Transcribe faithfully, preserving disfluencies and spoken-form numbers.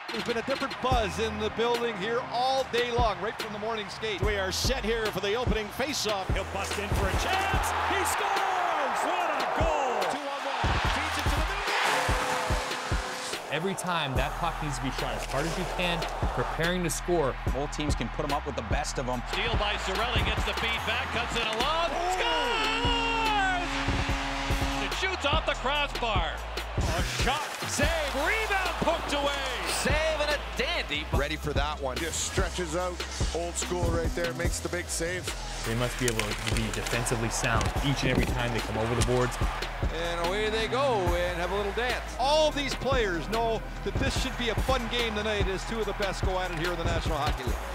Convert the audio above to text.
There's been a different buzz in the building here all day long, right from the morning skate. We are set here for the opening face-off. He'll bust in for a chance. He scores! What a goal! Two on one. Feeds it to the middle. Every time that puck needs to be shot as hard as you can, preparing to score. Both teams can put them up with the best of them. Steal by Cirelli, gets the feed back, cuts it along, scores! It shoots off the crossbar. A shot, save, rebound, poked away. Save and a dandy. Ready for that one. Just stretches out, old school right there, makes the big save. They must be able to be defensively sound each and every time they come over the boards. And away they go and have a little dance. All of these players know that this should be a fun game tonight as two of the best go at it here in the National Hockey League.